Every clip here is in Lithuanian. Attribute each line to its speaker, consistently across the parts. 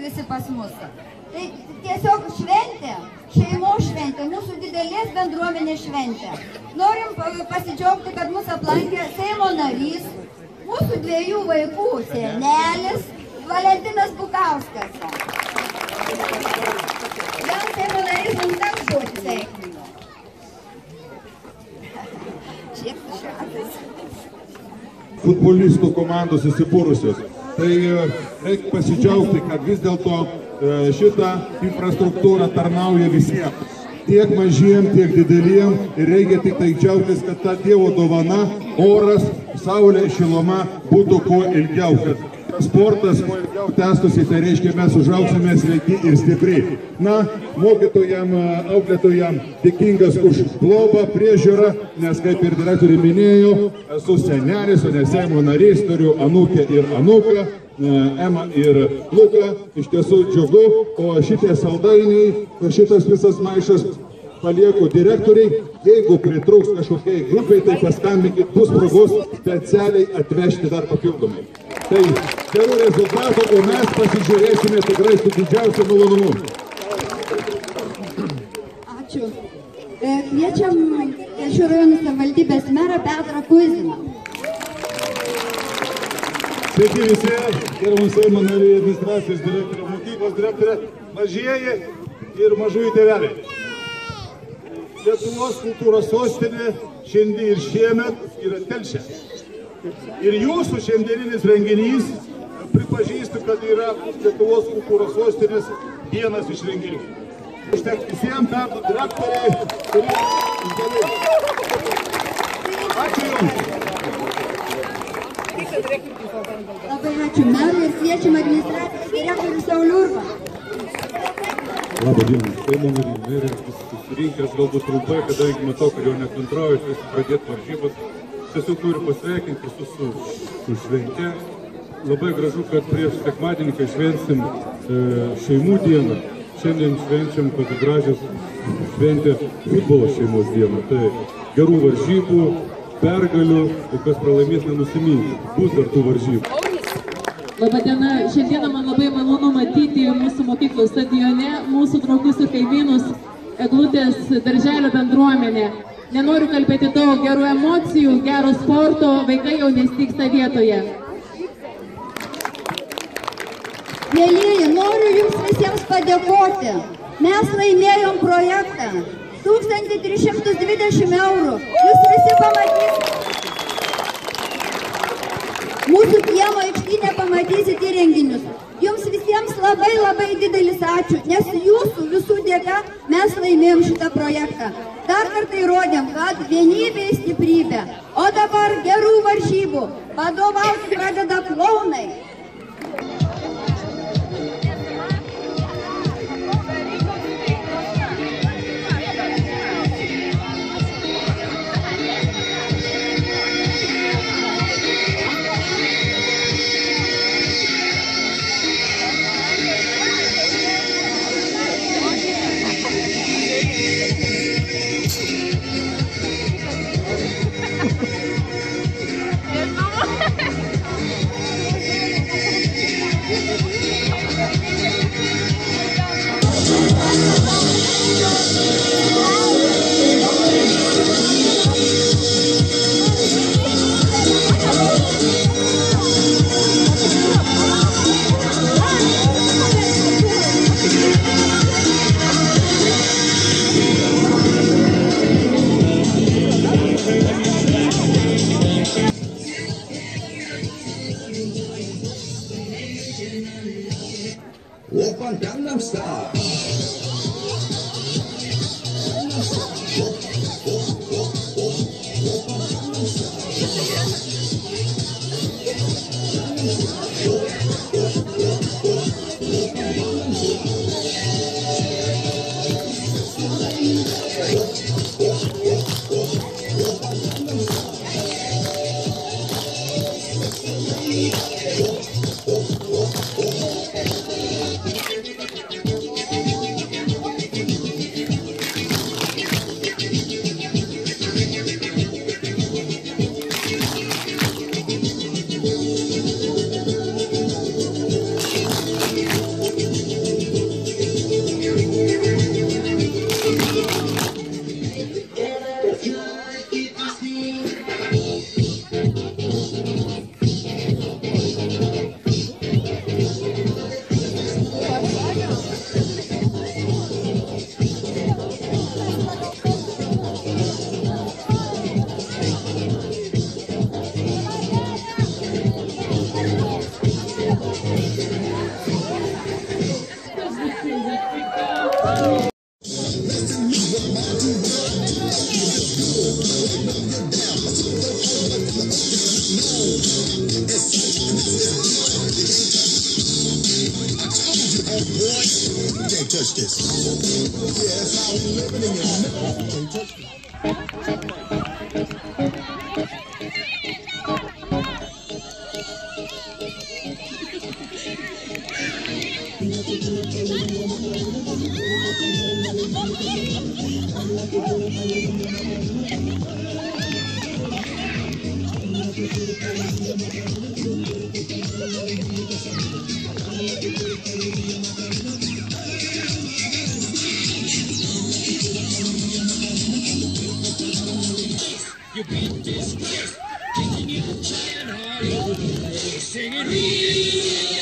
Speaker 1: visi pas mus. Tai tiesiog šventė, šeimos šventė, mūsų didelės bendruomenės šventė. Norim pasidžiaugti, kad mūsų aplankė Seimo narys, mūsų 2 vaikų senelis, Valentinas Bukauskas. Gal Seimo narys mums teks duoti sveikinimą. Šiek tiek šatas.
Speaker 2: Futbolistų komandos įsibūrusios. Tai reikia pasidžiaugti, kad vis dėlto šitą infrastruktūrą tarnauja visiems. Tiek mažiem, tiek dideliem. Ir reikia tik tai džiaugtis, kad ta Dievo dovana, oras, saulė, šiluma būtų kuo ilgiau. Kad sportas kuo ilgiau tęstųsi, tai reiškia mes užaugsime sveiki ir stipri. Na, mokytojam, auklėtojam dėkingas už globą, priežiūrą, nes kaip ir direktoriai minėjo, esu senelis, o ne Seimo narys, turiu anūkę ir anūką, Emą ir Luką, iš tiesų džiugu, o šitie saldainiai, šitas visas maišas palieku direktoriai, jeigu pritrūks kažkokiai grupiai, tai paskambinkit, bus progos specialiai atvežti dar papildomai. Tai gerų rezultatų, o mes pasižiūrėsime tikrai su didžiausiu malonumu.
Speaker 1: Ačiū. Kviečiam Telšių rajono savivaldybės merą Petrą Kuiziną.
Speaker 2: Sveiki visi, gerbiamas Seimo nariai, administracijos direktorė, mokyklos direktorė, mažieji ir mažųjų tėveliai. Lietuvos kultūros sostinė šiandien ir šiemet yra Telšė. Ir jūsų šiandieninis renginys, pripažįstu, kad yra Lietuvos kultūros sostinės vienas iš renginių. Užtek visiems metų direktoriai, kurie išdėlėjo. Ačiū Jums.
Speaker 1: Labai ačiū merui ir kviečiam administracijos direktorių Saulių Urbą.
Speaker 3: Labą dieną, Seimo nariai, merė, susirinkęs galbūt trumpai, kadangi matau, kad jau nekantrauju, pradėti varžybas. Tiesiog noriu pasveikinti visus su švente. Labai gražu, kad prieš sekmadienį, kai švensim šeimų dieną, šiandien švenčiam tokį gražią šventę futbolo šeimos dieną. Tai gerų varžybų, pergalių, o kas pralaimės nenusiminti. Bus dar tų varžybų.
Speaker 4: Labadiena, šiandieną man labai malonu matyti mūsų mokyklos stadione, mūsų draugus ir kaimynus, Eglutės darželio bendruomenė. Nenoriu kalbėti daug, gerų emocijų, gero sporto, vaikai jau nestyksta vietoje.
Speaker 1: Mielieji, noriu Jums visiems padėkoti. Mes laimėjom projektą. 1320 eurų. Jūs visi pamatysite. Mūsų kiemo aikštyne pamatysit įrenginius. Jums visiems labai labai didelis ačiū, nes jūsų visų dėka mes laimėjom šitą projektą. Dar kartą įrodėm, kad vienybė stiprybė. O dabar gerų varžybų. Vadovauti pradeda klounai.
Speaker 5: Oppa Gangnam Style. Can't touch this. Yeah, that's how we living in your can't touch this.
Speaker 6: You beat this place, taking you and all over the place, singing real.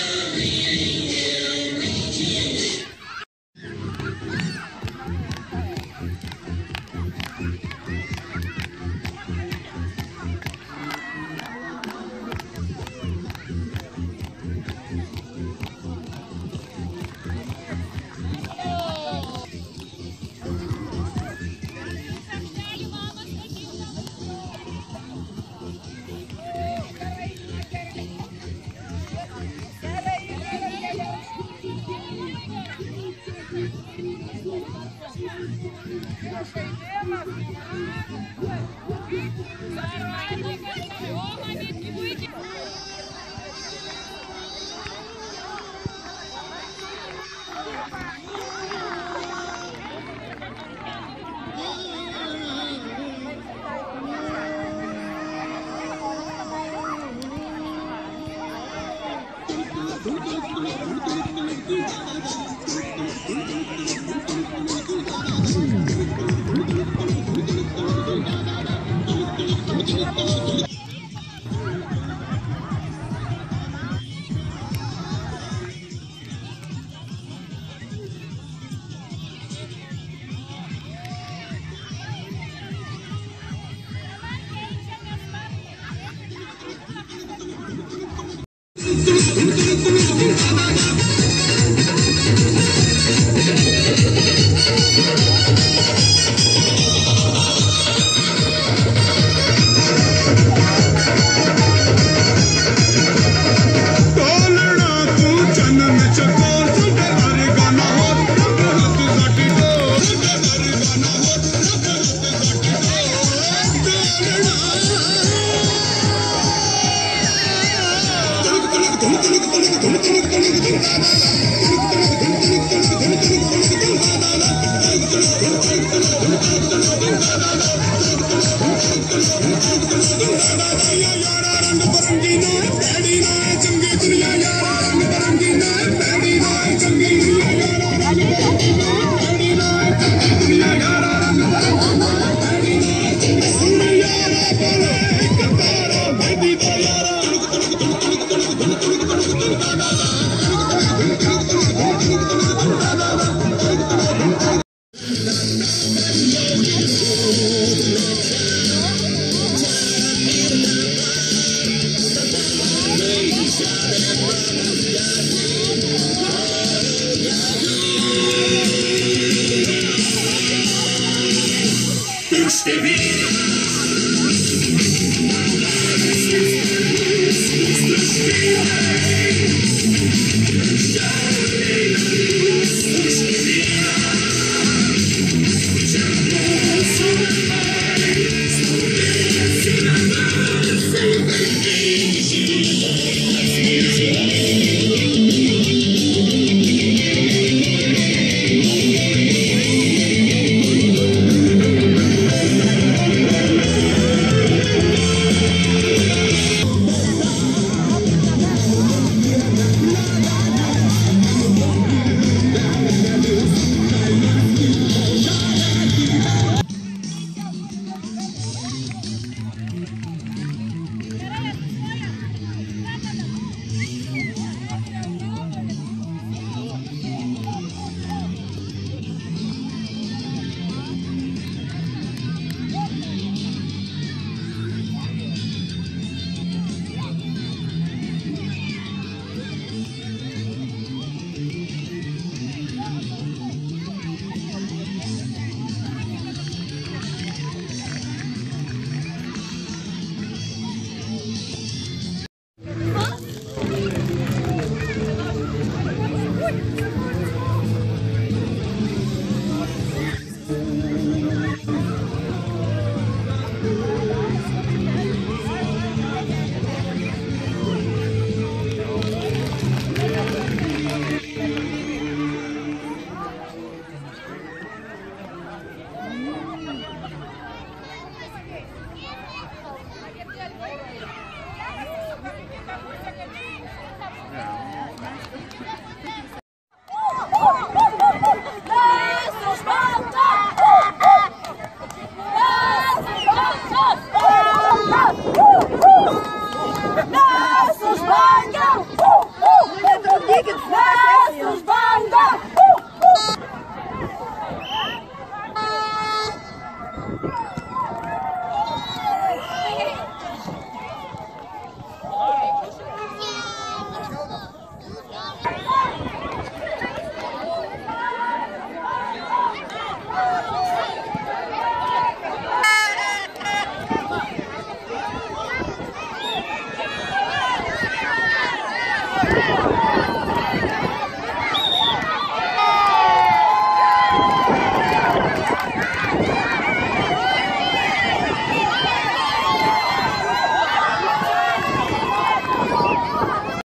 Speaker 7: Stevie.